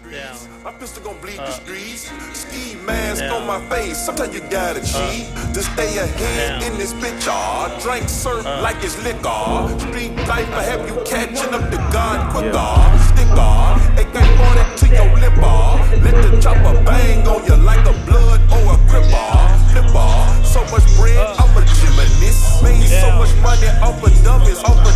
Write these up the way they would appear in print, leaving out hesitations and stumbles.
Down. My pistol gon' bleed the streets. Ski mask on my face. Sometimes you gotta cheat to stay ahead in this bitch. Drink serve like it's liquor. Street life will have you catching up to God quicker. Sticker, AK-40 to your lip. Let the chopper bang on you like a blood or a gripper. Flipper, so much bread, I'm a gymnast. Made so much money off of dummies,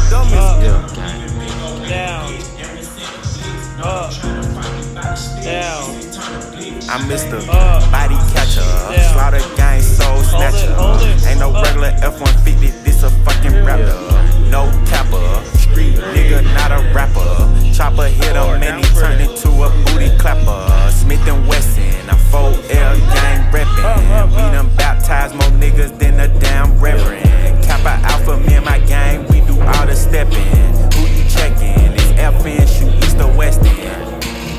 Down. Up. Down. I'm Mr. Body Catcher, Slaughter Gang Soul Snatcher. Ain't no regular F-150, this a fucking raptor. No capper, street nigga, not a rapper. Chopper hit him and he turned into a booty clapper. Smith & Wesson, a 4L gang reppin'. We done baptized more niggas than a damn reverend. Kappa Alpha, me and my gang, we do all the steppin'. Who you checkin'? This FN, shoot east or west end.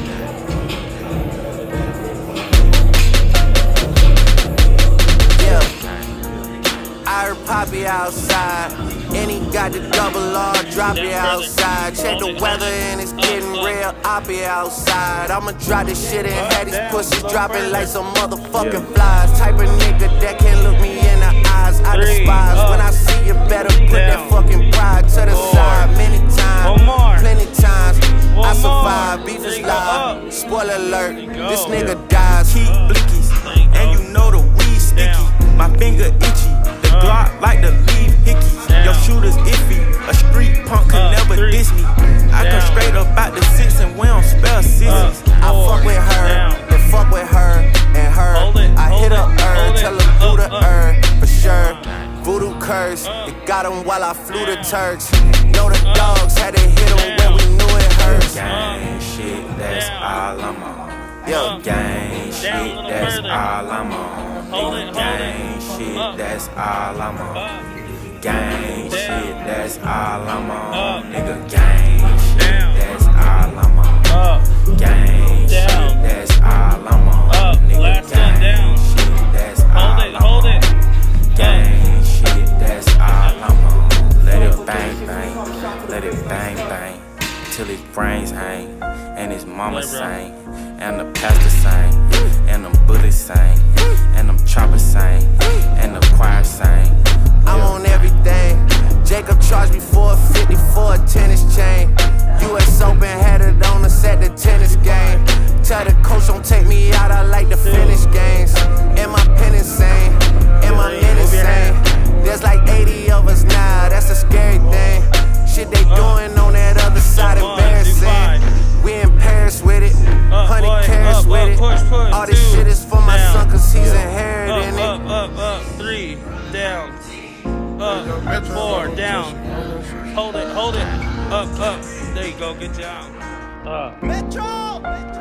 Poppy outside, and he got the double R, drop it outside. Check the weather and it's getting real, I'll be outside. I'ma drop this shit and have these pussies dropping like some motherfucking flies. Type of nigga that can't look me in the eyes, I despise. When I see you, better put that fucking pride to the side. Many times, plenty times, I survive. Beef is live, spoiler alert, this nigga dies. Keep blickies, and you know the weed sticky. My finger itchy. Glock like to leave hickey. Your shooter's iffy. A street punk can never diss me. I come straight up out the six and we don't spell scissors. I fuck with her, then fuck with her and her. I hit up her, tell her do the for sure. Voodoo curse, it got him while I flew the Turks. Know the dogs had to hit him when we knew it hurts. Gang shit, that's all I'm on. Yo, gang shit, that's all I'm on. Gang shit, that's all I'm on. Gang shit, that's all I'm on. Nigga, gang shit, that's all I'm on. Gang shit, that's all I'm on. Nigga, gang shit, that's all I'm on. Gang shit, that's all I'm on. Let it bang bang, let it bang bang, till his brains hang, and his mama sang, and the pastor sang, and them bullies sang, and them choppers sang, and the choir sang. I'm on everything. Jacob charged me $450 for a tennis chain. US Open had it on us at the tennis game. Tell the coach don't take me out, I like to finish games. And my pen insane, and my men insane. There's like 80 of us now, that's a scary thing. Shit they doing on that other side embarrassing. We in Paris with it, 100 carats with it. All this shit is for my son cause he's inheriting it. Up, 3, down. Up, 4, down. Hold it. Up. There you go, good job. Metro!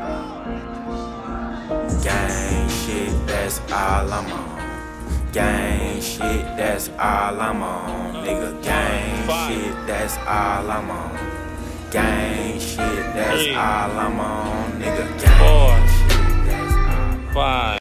Gang shit, that's all I'm on. Gang shit, that's all I'm on. Nigga, gang shit, that's all I'm on. Gang shit, that's all I'm on. Nigga, gang shit, that's all I'm on. 5